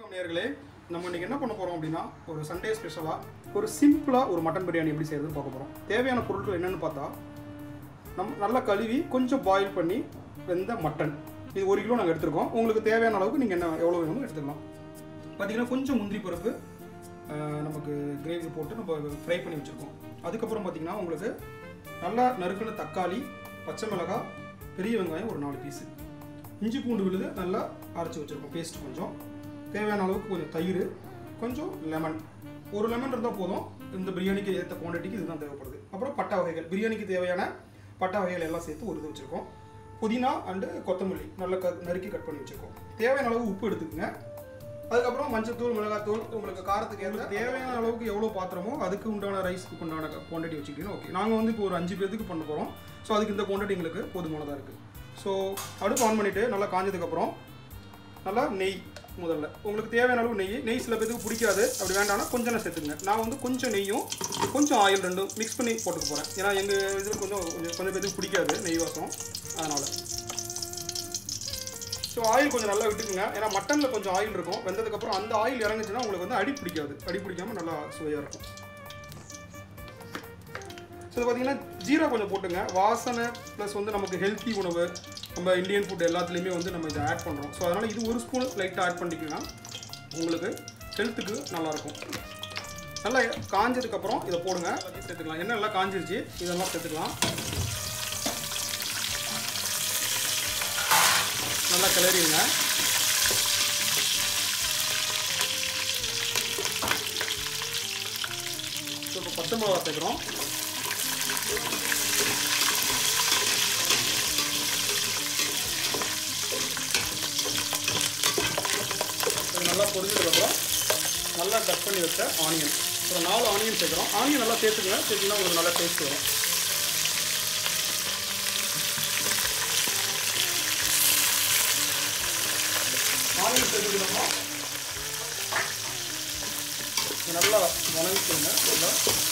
வணக்கம் நேயர்களே, நம்ம இன்னைக்கு என்ன பண்ண போறோம் அப்படின்னா ஒரு சண்டே ஸ்பெஷலா ஒரு சிம்பிளா ஒரு மட்டன் பிரியாணி எப்படி செய்யறதுன்னு பார்க்க போறோம். தேவையான பொருட்கள் என்னன்னு பார்த்தா நம்ம நல்லா கழுவி கொஞ்சம் பாயில் பண்ணி வெந்த மட்டன் இது 1 கிலோ நாங்கள் எடுத்துருக்கோம். உங்களுக்கு தேவையான அளவுக்கு நீங்கள் என்ன எவ்வளோ வேணுமோ எடுத்துக்கலாம். பார்த்தீங்கன்னா கொஞ்சம் முந்திரி பருப்பு நமக்கு கிரேவி போட்டு நம்ம ஃப்ரை பண்ணி வச்சுருக்கோம். அதுக்கப்புறம் பார்த்தீங்கன்னா உங்களுக்கு நல்லா நறுக்குன தக்காளி, பச்சை மிளகாய், பெரிய வெங்காயம் ஒரு 4 பீஸு, இஞ்சி பூண்டு விழுது நல்லா அரைச்சி வச்சுருக்கோம் பேஸ்ட், கொஞ்சம் தேவையான அளவுக்கு கொஞ்சம் தயிர், கொஞ்சம் லெமன், ஒரு லெமன் இருந்தால் போதும். இந்த பிரியாணிக்கு ஏற்ற குவான்டிட்டிக்கு இதுதான் தேவைப்படுது. அப்புறம் பட்டை வகைகள், பிரியாணிக்கு தேவையான பட்டை வகைகள் எல்லாம் சேர்த்து ஒரு இது வச்சுருக்கோம். புதினா அண்டு கொத்தமல்லி நல்லா நறுக்கி கட் பண்ணி வச்சுருக்கோம். தேவையான அளவு உப்பு எடுத்துக்கோங்க. அதுக்கப்புறம் மஞ்சத்தூள், மிளகாத்தூள், உங்களுக்கு காரத்துக்கு ஏற்ற தேவையான அளவுக்கு எவ்வளோ பாத்திரமோ அதுக்கு உண்டான ரைஸ்க்கு உண்டான குவான்டிட்டி வச்சுக்கிட்டீங்கன்னா ஓகே. நாங்கள் வந்து இப்போ ஒரு 5 பேருக்கு பண்ண போகிறோம். ஸோ அதுக்கு இந்த குவான்டிட்டி எங்களுக்கு போதுமானதாக இருக்குது. ஸோ அடுப்பு ஆன் பண்ணிவிட்டு நல்லா காஞ்சதுக்கப்புறம் நல்லா நெய், முதல்ல உங்களுக்கு தேவையான அளவு நெய் சில பேருக்கு பிடிக்காது, அப்படி வேண்டாம்னா கொஞ்சம் சேர்த்துங்க. நான் வந்து கொஞ்சம் நெய்யும் கொஞ்சம் ஆயில் ரெண்டும் மிக்ஸ் பண்ணி போட்டுக்க போகிறேன். ஏன்னா எங்கள் இதில் கொஞ்சம் பேருக்கு பிடிக்காது நெய் வாசம், அதனால். ஸோ ஆயில் கொஞ்சம் நல்லா விட்டுக்குங்க. ஏன்னா மட்டனில் கொஞ்சம் ஆயில் இருக்கும். வெந்ததுக்கப்புறம் அந்த ஆயில் இறங்குச்சுன்னா உங்களுக்கு வந்து அடி பிடிக்காது, அடி பிடிக்காமல் நல்லா சுவையாக இருக்கும். ஸோ இது பார்த்தீங்கன்னா ஜீரா கொஞ்சம் போட்டுங்க, வாசனை ப்ளஸ் வந்து நமக்கு ஹெல்த்தி உணவு, நம்ம இந்தியன் ஃபுட் எல்லாத்துலேயுமே வந்து நம்ம இதை ஆட் பண்ணுறோம். ஸோ அதனால் இது 1 ஸ்பூன் லைட்டாக ஆட் பண்ணிக்கலாம், உங்களுக்கு ஹெல்த்துக்கு நல்லாயிருக்கும். நல்லா காஞ்சதுக்கப்புறம் இதை போடுங்க, சேர்த்துக்கலாம். என்ன நல்லா காஞ்சிருச்சு, இதெல்லாம் சேர்த்துக்கலாம். நல்லா கிளறிடுங்க. ஸோ இப்போ பச்சை மிளகா சேர்க்குறோம். நல்லா பொரிஞ்சதுக்கப்புறம் நல்லா கட் பண்ணி வச்ச ஆனியன், ஒரு 4 ஆனியன் சேர்க்குறோம். ஆனியன் நல்லா சேர்த்துக்குங்க, சேர்த்துனா உங்களுக்கு நல்லா டேஸ்ட் வரும். ஆனியன் சேர்த்துக்கணும், நல்லா வணங்கிக்கோங்க. நல்லா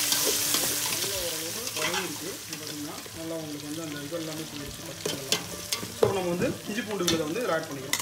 ஓரளவு வணங்கிருக்கு பார்த்தீங்கன்னா நல்லா உங்களுக்கு வந்து அந்த இது எல்லாமே போயிடுச்சு பச்சை எல்லாம். ஸோ நம்ம வந்து இஞ்சி பூண்டு விழுதை வந்து ஆட் பண்ணிக்கிறோம்.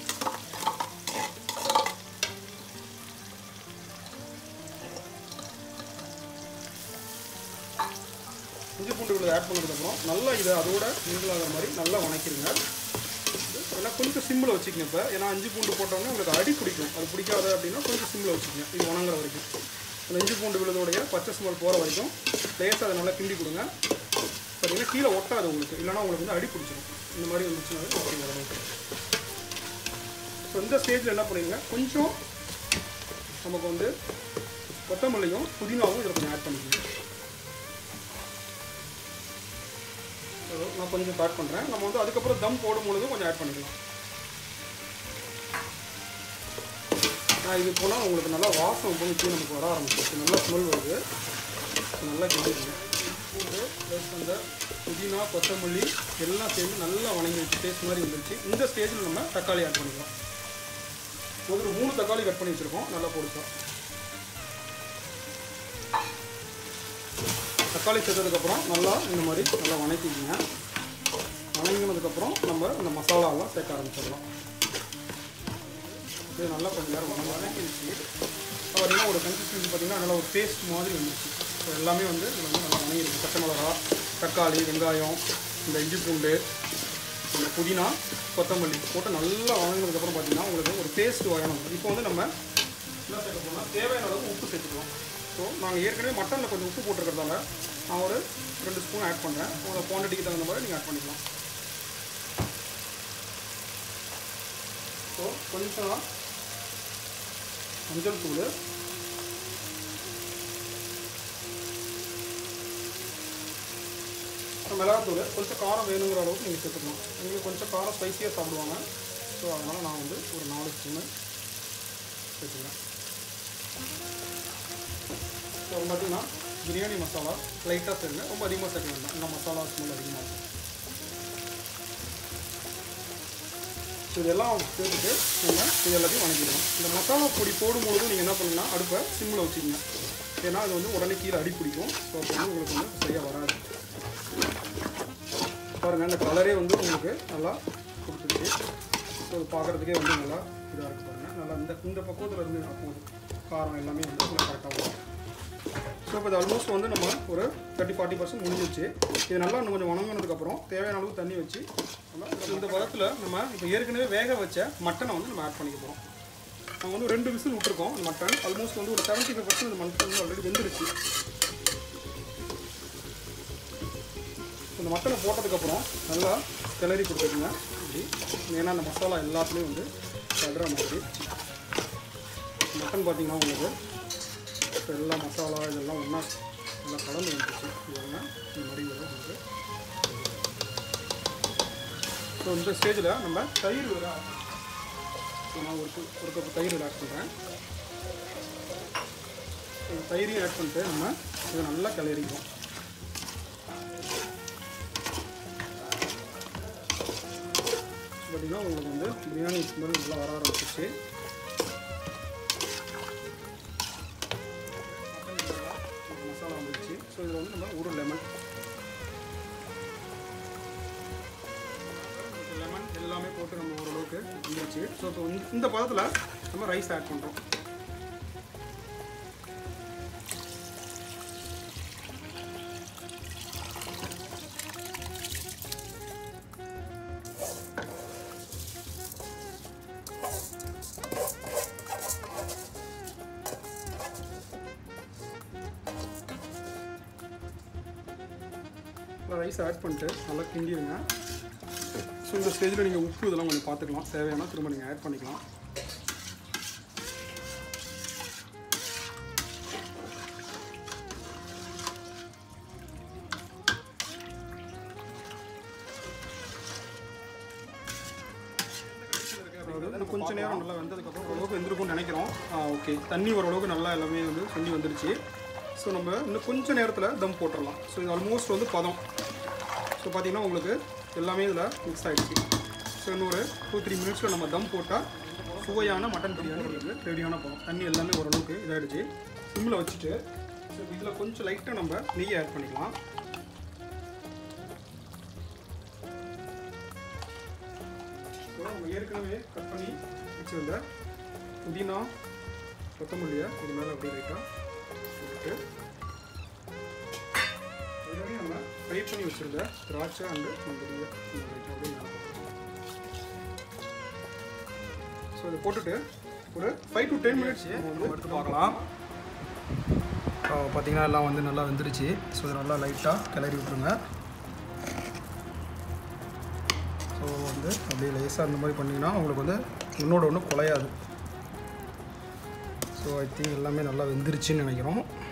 இஞ்சி பூண்டு விழுதை ஆட் பண்ணதுக்கப்புறம் நல்லா இதை அதோட மிங்கிள் ஆகிற மாதிரி நல்லா வணக்கிடுங்க. ஏன்னா கொஞ்சம் சிம்மில் வச்சுக்கங்க இப்போ, ஏன்னா இஞ்சி பூண்டு போட்டோன்னே உங்களுக்கு அடி பிடிக்கும். அது பிடிக்காது அப்படின்னா கொஞ்சம் சிம்மில் வச்சுக்கோங்க. இது வணங்குற வரைக்கும், அந்த இஞ்சி பூண்டு விழுதோடைய பச்சை ஸ்மெல் போகிற வரைக்கும் லேசாக அதை நல்லா கிண்டி கொடுங்க. பார்த்தீங்கன்னா கீழே ஒட்டாது உங்களுக்கு, இல்லைனா உங்களுக்கு வந்து அடி பிடிச்சிடும். இந்த மாதிரி வந்துச்சுனாலே ஓகே அளவுக்கு. ஸோ இந்த ஸ்டேஜில் என்ன பண்ணிடுங்க, கொஞ்சம் நமக்கு வந்து கொத்தமல்லியும் புதினாவும் இதில் கொஞ்சம் ஆட் பண்ணிக்கோங்க. நான் கொஞ்சம் ஆட் பண்ணுறேன். நம்ம வந்து அதுக்கப்புறம் தம் போடும்பொழுதும் கொஞ்சம் ஆட் பண்ணிக்கலாம். நான் இது போனால் உங்களுக்கு நல்லா வாசம் போய் நமக்கு வர ஆரம்பிச்சு, நல்லா ஸ்மெல் வருது. நல்லா கிண்டிடுங்க. பூண்டு ப்ளஸ் அந்த புதினா, கொத்தமல்லி எல்லாம் சேர்ந்து நல்லா வணங்கி வச்சு டேஸ்ட் மாதிரி வந்துருச்சு. இந்த ஸ்டேஜில் நம்ம தக்காளி ஆட் பண்ணிக்கலாம். ஒரு 3 தக்காளி கட் பண்ணி வச்சுருக்கோம், நல்லா பொடிச்சா. தக்காளி சேர்த்ததுக்கப்புறம் நல்லா இந்த மாதிரி நல்லா வணக்கிக்கிங்க. வணங்கினதுக்கப்புறம் நம்ம இந்த மசாலாலாம் சேர்க்க ஆரம்பிச்சிடலாம். இது நல்லா கொஞ்சம் நேரம் வணக்கிடுச்சு. பார்த்தீங்கன்னா ஒரு கன்சிஸ்டன்சி பார்த்தீங்கன்னா நல்லா ஒரு பேஸ்ட் மாதிரி வந்துருச்சு. ஸோ எல்லாமே வந்து இதில் வந்து நல்லா வணங்கிடுச்சு. பச்சை மிளகா, தக்காளி, வெங்காயம், இந்த இஞ்சி பூண்டு, இந்த புதினா, கொத்தமல்லி போட்டு நல்லா வணங்கினதுக்கப்புறம் பார்த்தீங்கன்னா உங்களுக்கு ஒரு பேஸ்ட் வரணும். இப்போ வந்து நம்ம என்ன சேர்க்க போனால் தேவையான அளவு உப்பு சேர்த்துக்கலாம். ஸோ நாங்கள் ஏற்கனவே மட்டனில் கொஞ்சம் உப்பு போட்டிருக்கிறதால நான் ஒரு 2 ஸ்பூன் ஆட் பண்ணுறேன். உங்களோட குவான்டிட்டிக்கு தகுந்த மாதிரி நீங்கள் ஆட் பண்ணிக்கலாம். ஸோ கொஞ்சம் மஞ்சள் தூள், மிளகாத்தூள், கொஞ்சம் காரம் வேணுங்கிற அளவுக்கு நீங்கள் சேர்த்துக்கலாம். எங்களுக்கு கொஞ்சம் காரம் ஸ்பைஸியாக சாப்பிடுவாங்க. ஸோ அதனால் நான் வந்து ஒரு 4 ஸ்பூனு சேர்த்துக்கிறேன். ஸோ பார்த்தீங்கன்னா பிரியாணி மசாலா லைட்டாக சேருங்க, ரொம்ப அதிகமாக சேர்க்க வேண்டாம். இந்த மசாலா ஸ்மெல் அதிகமாக இருக்கும். ஸோ இதெல்லாம் சேர்த்துட்டு நீங்கள் இது எல்லாத்தையும் வணக்கிடணும். இந்த மசாலா பொடி போடும்பொழுது நீங்கள் என்ன பண்ணுங்கன்னா அடுப்பை சிம்மில் வச்சுக்கோங்க. ஏன்னா அது வந்து உடனே கீழே அடி பிடிக்கும். ஸோ அப்போ வந்து உங்களுக்கு வந்து சரியாக வராது. பாருங்கள், அந்த கலரே வந்து உங்களுக்கு நல்லா கொடுத்துருச்சு. ஸோ பார்க்குறதுக்கே வந்து நல்லா இதாக இருக்குது பாருங்கள். நல்லா இந்த பக்குவத்தில் இருந்து போதும். காரம் எல்லாமே வந்து கரெக்டாக வரும். ஸோ இப்போ இது ஆல்மோஸ்ட் வந்து நம்ம ஒரு 30-40% முடிஞ்சிச்சு. இது நல்லா இன்னும் கொஞ்சம் வணங்கினதுக்கப்புறம் தேவையான அளவு தண்ணி வச்சு இந்த பதத்தில் நம்ம இப்போ ஏற்கனவே வேக வச்ச மட்டனை வந்து நம்ம ஆட் பண்ணிக்க போகிறோம். நம்ம வந்து 2 விசில் விட்டுருக்கோம். இந்த மட்டன் ஆல்மோஸ்ட் வந்து ஒரு 75% இந்த மட்டன் வந்து ஆல்ரெடி வெந்துருச்சு. இந்த மட்டனை போட்டதுக்கப்புறம் நல்லா கிளறி கொடுத்துருங்க அப்படி. ஏன்னா அந்த மசாலா எல்லாத்துலேயும் வந்து படுற மாதிரி. மட்டன் பார்த்திங்கன்னா உங்களுக்கு இப்போ எல்லா மசாலா இதெல்லாம் ஒன்றா நல்லா கலந்து வந்துச்சு. இதெல்லாம் இந்த மாதிரி வரும் உங்களுக்கு. ஸோ இந்த ஸ்டேஜில் நம்ம தயிர் வேறு நான் ஒரு கப்பு தயிர் ஆட் பண்ணுறேன். தயிரையும் ஆட் பண்ணிட்டு நம்ம இதை நல்லா கிளறிக்குவோம். பார்த்திங்கன்னா உங்களுக்கு வந்து பிரியாணி ஸ்மெல் நல்லா வர ஆரம்பிச்சிச்சு. மசாலா வந்துடுச்சு. ஸோ இதில் வந்து நம்ம ஒரு லெமன் எல்லாமே போட்டு நம்ம ஓரளவுக்கு வந்துடுச்சு. ஸோ இப்போ இந்த பதத்தில் நம்ம ரைஸ் ஆட் பண்ணுறோம். ரைஸ் ஆட் பண்ணிட்டு நல்லா கிண்டிடுங்க. ஸோ இந்த ஸ்டேஜில் நீங்கள் உப்பு இதெல்லாம் கொஞ்சம் பார்த்துக்கலாம். தேவையான திரும்ப நீங்கள் ஆட் பண்ணிக்கலாம். அதாவது கொஞ்சம் நேரம் நல்லா வெந்ததுக்கப்புறம் ஓரளவுக்கு வெந்திருக்கும்னு நினைக்கிறோம். ஓகே, தண்ணி ஓரளவுக்கு நல்லா எல்லாமே வந்து சுண்டி வந்துருச்சு. ஸோ நம்ம இன்னும் கொஞ்சம் நேரத்தில் தம் போட்டுடலாம். ஸோ இது ஆல்மோஸ்ட் வந்து பதம். ஸோ பார்த்திங்கன்னா உங்களுக்கு எல்லாமே இதில் மிக்ஸ் ஆகிடுச்சு. ஸோ இன்னொரு 2-3 மினிட்ஸில் நம்ம தம் போட்டால் சுவையான மட்டன் பிரியாணி ரெடியான பதம். தண்ணி எல்லாமே ஓரளவுக்கு இதாகிடுச்சு. சிம்மில் வச்சுட்டு ஸோ இதில் கொஞ்சம் லைட்டாக நம்ம நெய் ஆட் பண்ணிக்கலாம். ஸோ நம்ம ஏற்கனவே கட் பண்ணி வச்சுருந்த புதினா கொத்தமல்லியை இது மேலே அப்படியே லைட்டாக போட்டுட்டு இதுவே நம்ம ஃப்ரை பண்ணி வச்சுருந்த திராட்சை அண்டு முந்திரியை அப்படியே மேலே போட்டுக்கலாம். ஸோ இதை போட்டுட்டு ஒரு 5 to 10 மினிட்ஸ் நம்ம வந்து எடுத்து பார்க்கலாம். பார்த்திங்கன்னா எல்லாம் வந்து நல்லா வெந்துருச்சு. ஸோ இதை நல்லா லைட்டாக கிளறி விட்டுருங்க. ஸோ வந்து அப்படியே லேசாக அந்த மாதிரி பண்ணிங்கன்னா உங்களுக்கு வந்து இன்னோட ஒன்று குலையாது. ஸோ ஐ திங்க் எல்லாமே நல்லா வெந்துருச்சுன்னு நினைக்கிறோம்.